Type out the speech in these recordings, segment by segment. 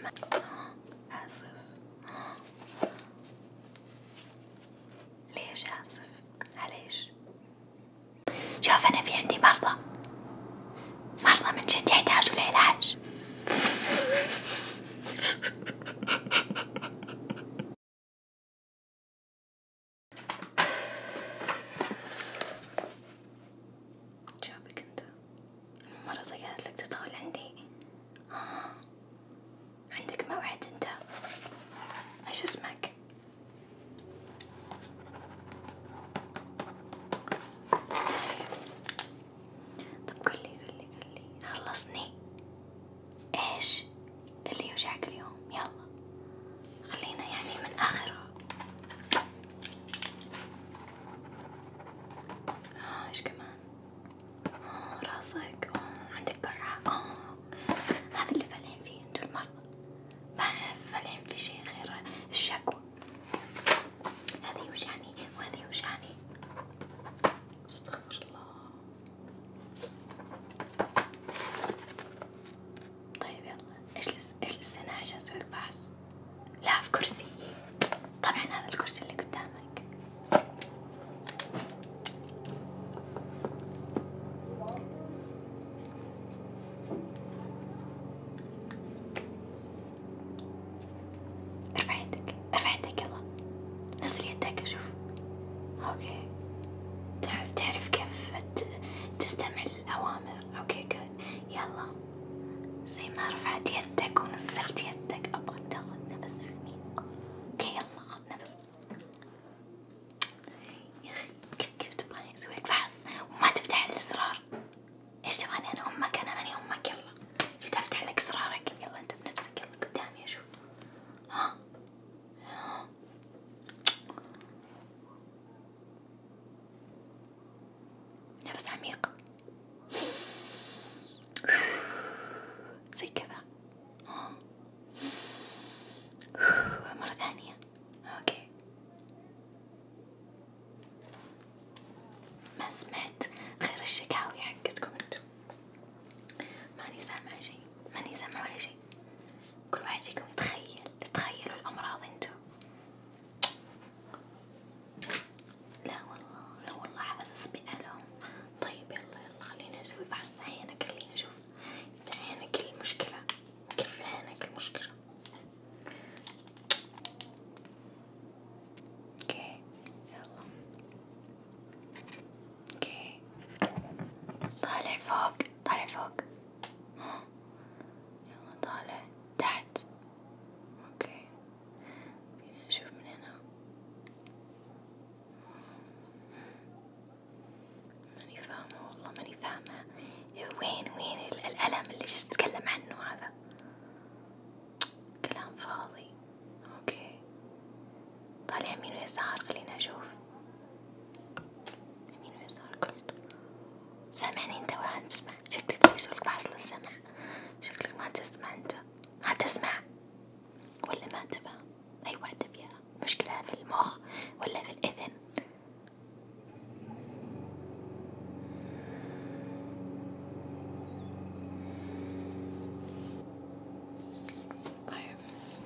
آسف. ليش آسف؟ معليش. شوف أنا في عندي مرضى من جد يحتاجوا العلاج. جابك أنت المرضى قالت لك تدخل عندي؟ عندك موعد أنت؟ إيش اسمك؟ طب قولي خلصني، إيش اللي يوجعك اليوم؟ يلا خلينا يعني من آخره. إيش كمان؟ راسك؟ عندك قرحة؟ هذا اللي فالحين فيه انتو المرضى، ما فالحين في شي غير الشكوى. هذا يوجعني وهذا يوجعني. استغفر الله. طيب يلا اجلس هنا عشان اسويلك فحص. لا في كرسي، طبعا هذا الكرسي اللي قدامك. ارفع يدك يلا، نزل يدك اشوف. اوكي، تعرف كيف تستمع للأوامر. اوكي جود. يلا زي ما رفعت يدك ونزلت يدك ابغاك تاخذ نفس عميق. اوكي يلا خذ نفس. يا اخي كيف تبغاني اسويلك فحص وما تفتح الازرار؟ ايش تبغاني انا امك؟ انا ماني امك. يلا جيت افتح لك ازرارك. يلا انت بنفسك، يلا قدامي اشوف. ها نفس عميق زي كذا. مرة ثانية. اوكي ما سمعت غير الشكاوي حقتكم انتو، ماني سامعة شي، ماني سامعة ولا شي. كل واحد فيكم تتخيلوا الأمراض انتو. لا والله حاسس بألم. طيب يلا خلينا نسوي فحص عينك، خلينا نشوف في عينك المشكلة، كيف في عينك المشكلة. اوكي يلا. اوكي طالع فوق يلا طالع تحت. اوكي فينا نشوف من هنا. ماني فاهمة والله، ماني فاهمة وين الألم اللي تتكلم عنه هذا؟ كلام فاضي. اوكي طالع يمين ويسار، خلينا اشوف. يمين ويسار قلت. سامعني انت ولا ما تسمع؟ شكلك بيسولك فحص للسمع. شكلك ما تسمع انت، ما تسمع ولا ما تفهم. اي واحدة فيها مشكلة، في المخ ولا في الإذن؟ طيب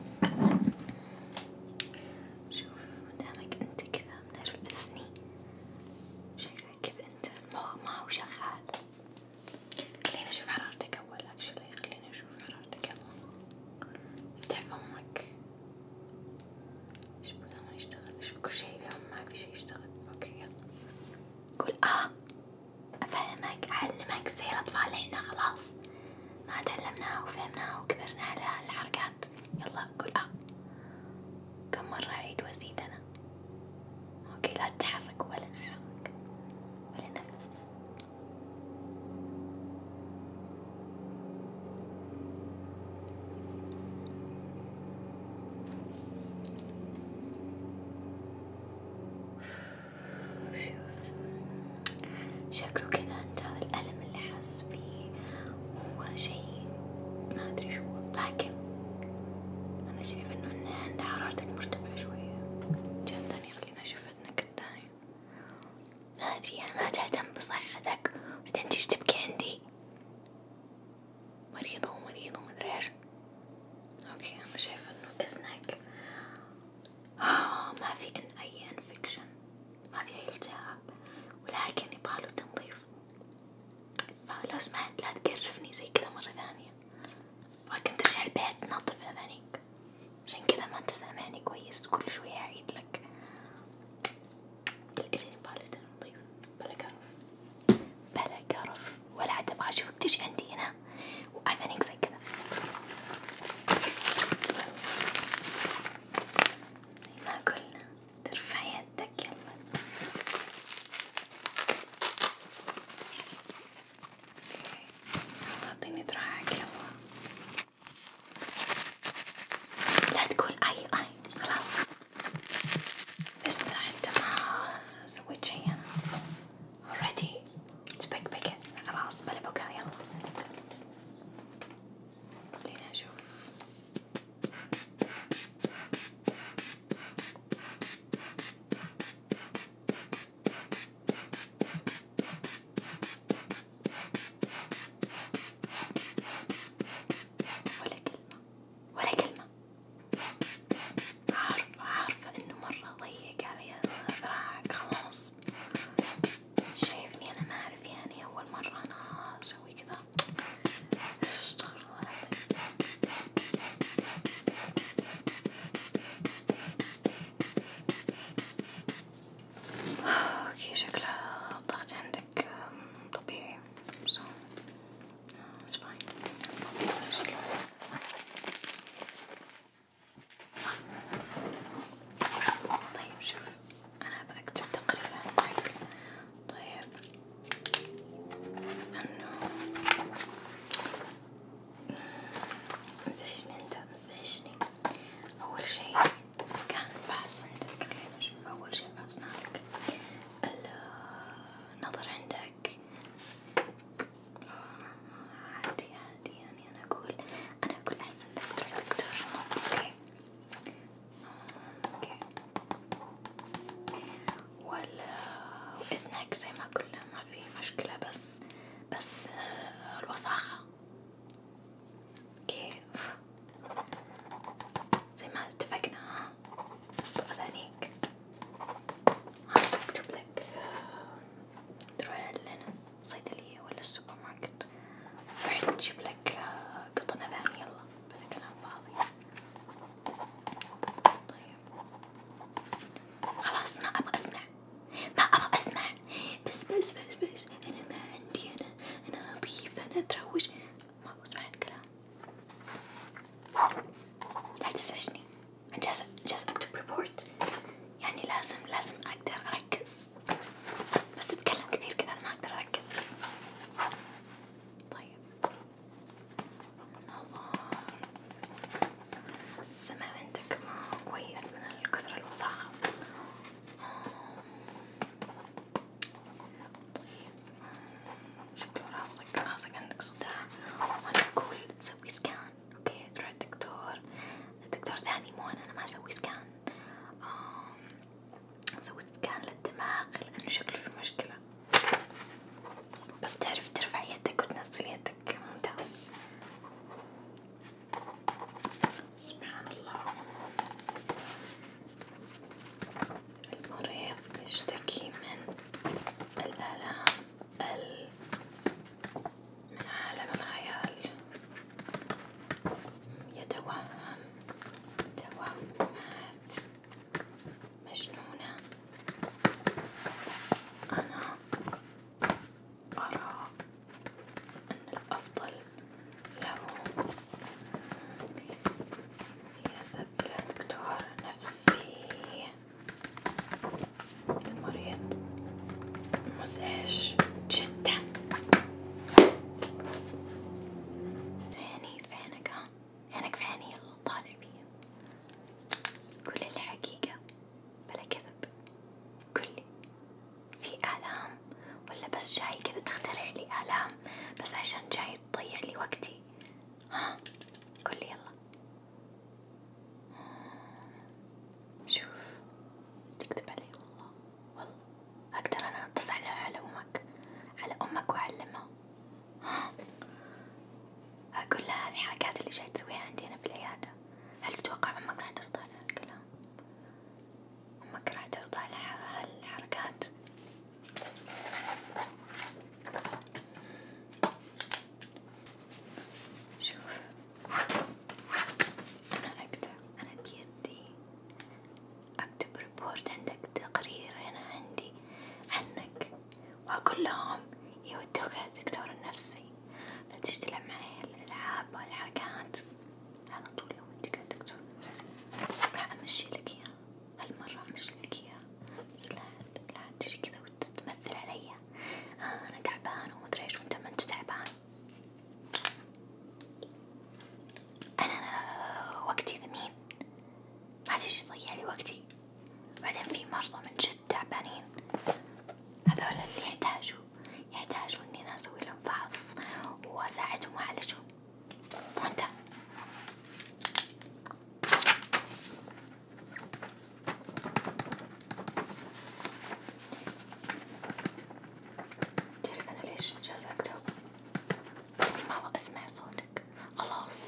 شوف مدامك انت كذا منرفزني، شكلك كذا انت المخ ما هو شغال. خلينا نشوف حرارتك اول. خلينا نشوف حرارتك اول. افتح فمك. ايش بدا ما يشتغل؟ ايش كل شي اليوم ما في شي يشتغل؟ اوكي يلا قول افهمك اعلمك زي الاطفال. احنا خلاص ما تعلمناها وفهمناها وكبرنا على الحركات. يلا قول كم مرة اعيد وازيد انا؟ اوكي لا تتحرك ولا نحرك ولا نفس. شكله كذا انت هذا الألم اللي حاس فيه هو شيء ما ادري شو، لكن انا شايفة انه عند حرارتك مرتفعة شوية. جهة ثانية خلينا نشوف اذنك الثاني. ما ادري يعني ما تهتم بصحتك بعدين تيجي تبكي عندي مريضة ومدري ايش. اوكي لو سمحت لا تقرفني زي كذا مرة ثانية، ولكن ترجع البيت تنظف أذانيك، عشان كذا ما انت سامعني كويس، كل شوية أعيد لك. الإذن يبغى نظيف، بلا قرف بلا قرف، ولا عاد أبغى أشوفك تجي عندي هنا وأذانيك زي كذا، زي ما قلنا ترفع يدك. يلا أعطيني دراعك. يلا لا تقول أي خلاص، لسه أنت ما سويت شي. أنا already تبكبكت خلاص، بلا بكا. يلا خلينا نشوف. ولا كلمة. عارفة إنه مرة ضيق علي ذراعك، خلاص شايفني أنا ما أعرف، يعني أول مرة أنا أسوي كذا. استغفر الله العظيم. اوكي شكلها الضغط عندك طبيعي، so it's fine. طيب شوف، أنا بكتب تقرير عنك. طيب إنه مزعجني، أنت مزعجني. أول شي كان فحص عندك، خلينا نشوف. أول شي فحصنا لك النظر عندك عادي يعني. أنا أقول أحسن لك تروح دكتور نظر. أوكي وإذنك زي ما قلنا ما في مشكلة، بس الوساخة كيف زي ما اتفقنا. أذانيك أكتب لك تروح الصيدلية ولا السوبر ماركت، تروح تجيب لك قطن أذاني. يلا بلا كلام فاضي. طيب خلاص ما أبغى أسمع، بس أنا ما عندي، أنا نظيفة، أنا أتروج، ما أبغى أسمع الكلام. لا تزعجني، جالس أكتب ريبورت، يعني لازم أقدر أركز، بس تتكلم كثير كذا أنا ما أقدر أركز. طيب النظر، السمع عندك ما كويس من كثر الوساخة. طيب شكله راسك عندك صداع، وأنا أقول تسوي سكان. أوكي تروح الدكتور ثاني، مو أنا ما أسوي سكان. أسوي سكان للدماغ لأنه شكله في مشكلة، بس تعرف ترفع يدك وتنزل يدك، ممتاز. سبحان الله. المريض يشتكي من الآلام من عالم الخيال، يتوهم توهمات مجنونة. أنا أرى أن الأفضل له يذهب إلى دكتور نفسي. المريض مزعج جدا. عينك في عيني، يلا طالع بيا، قول الحقيقة بلا كذب. قولي في آلام ولا بس جاي كذا تخترع لي آلام بس عشان جاي تضيع لي وقتي؟ ها قولي يلا. شوف تكذب علي، والله أقدر أنا أتصل على أمك وأعلمها. أقول لها هذه الحركات اللي جاي تسويها عندي أنا في العيادة، هل تتوقع أمك راح ترضى على هالكلام؟ أمك راح ترضى على هالحركات؟ كلهم يودوك الدكتور النفسي، فتجي تلعب معي الألعاب والحركات، على طول يوديك الدكتور النفسي. راح أمشي لك إياه، هالمرة أمشي لك إياه، بس لا تجي كذا وتتمثل علي أنا تعبان ومدري إيش وأنت ما أنت تعبان. أنا وقتي ثمين، ما تجي تضيع لي وقتي. بعدين في مرضى من جد تعبانين، هذول اللي يحتاجوا إني أنا أسوي لهم فحص وأساعدهم وأعالجهم، وأنت تعرف أنا ليش جالسة أكتب؟ لأني ما أبغى أسمع صوتك، خلاص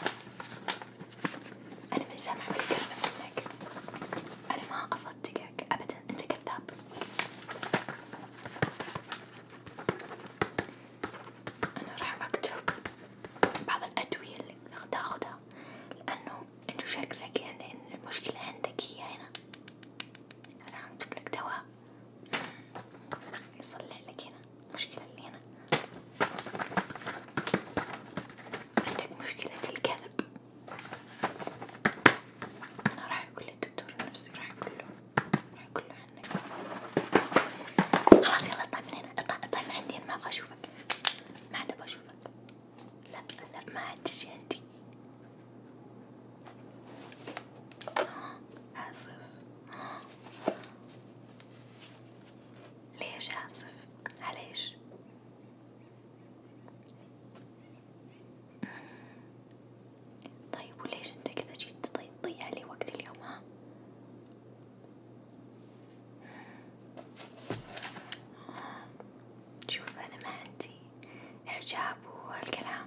أنا من سامعة بالكلمة منك، أنا ما أصدقك أبدا، أنت كذاب. أنا راح أكتب بعض الأدوية اللي تاخذها، لأنه أنت شكلك يعني إن المشكلة عندك هي هنا. أنا أكتب لك دواء يصلح لك هنا المشكلة اللي هنا. عندك مشكلة الكذب، أنا راح أقول للدكتور النفسي، راح أقول له عنك. خلاص يلا اطلع من هنا، اطلع من عندي، أنا ما أبغى أشوفك، ما عاد أبغى أشوفك. لا ما عاد تجي عندي. آسف. ليش آسف؟ عليش؟ طيب وليش أنت كذا جيت تضيع لي وقت اليوم ها؟ شوف أنا ما عندي إعجاب والكلام،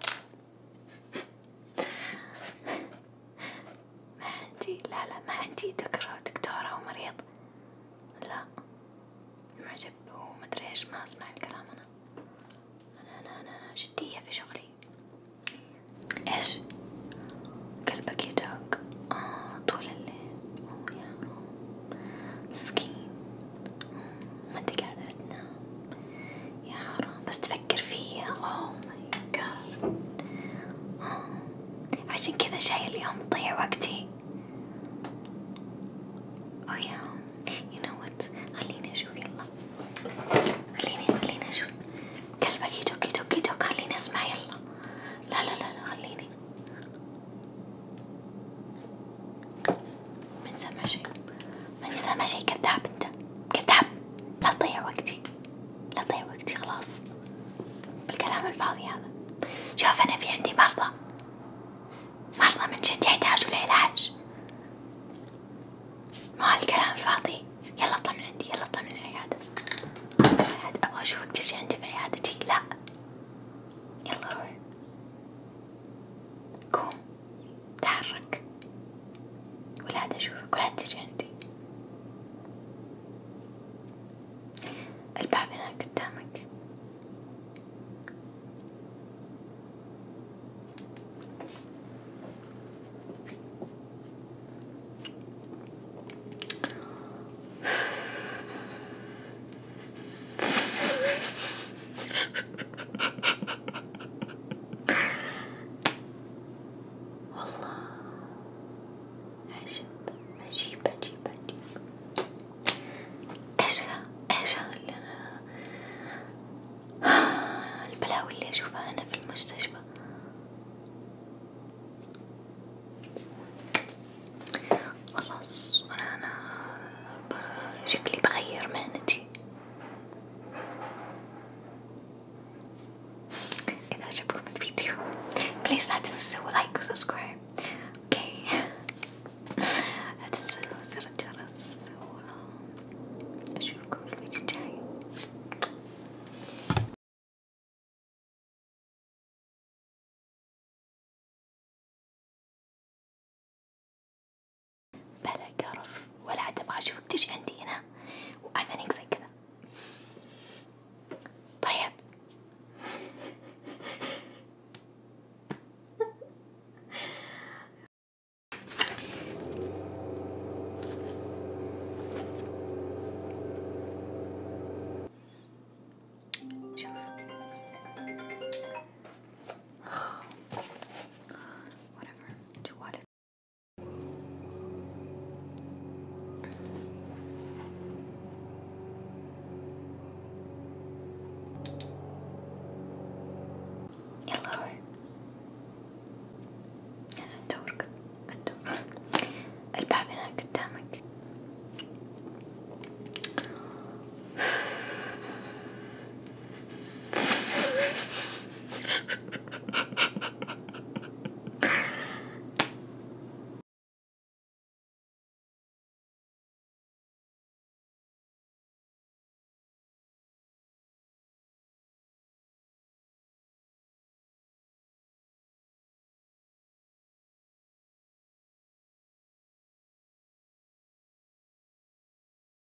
ما عندي، لا ما عندي دكتورة ومريض، لا معجب ومدري إيش، ما أسمع الكلام. أنا جدية في شغلي. إيش؟ قلبك يدق طول الليل، يا مسكين، ما أنت قادرة تنام يا حرام، بس تفكر فيا. ماي جاد، عشان كذا جاي اليوم تضيع وقتي. يا you know what، خليني أشوف، يلا خليني أشوف، قلبك يدق، خليني أسمع، يلا لا خليني، من سامع شيء، ماني سامع شيء، كذاب أنت، كذاب، لا تضيع وقتي خلاص بالكلام الفاضي هذا. شوف أنا في عندي مرضى من جد يحتاجوا العلاج، ما الكلام الفاضي. يلا اطلع من عندي، يلا اطلع من العيادة، أبغى أشوفك تجي عندي في عيادتي. لا يلا روح، قوم تحرك، ولا عاد أشوفك ولا عاد تجي عندي. الباب هناك قدامك. والله عجيب. إيش هذا اللي أنا البلاوي اللي أشوفها أنا في المستشفى. خلاص أنا شكلي بغير مهنتي. إذا عجبكم الفيديو بليز لا تنسوا لايك وسبسكرايب، اوكي؟ لا تنسوا زر الجرس، وأشوفكم الفيديو الجاي. بلا قرف، ولا عاد أبغى أشوفك تجي عندي.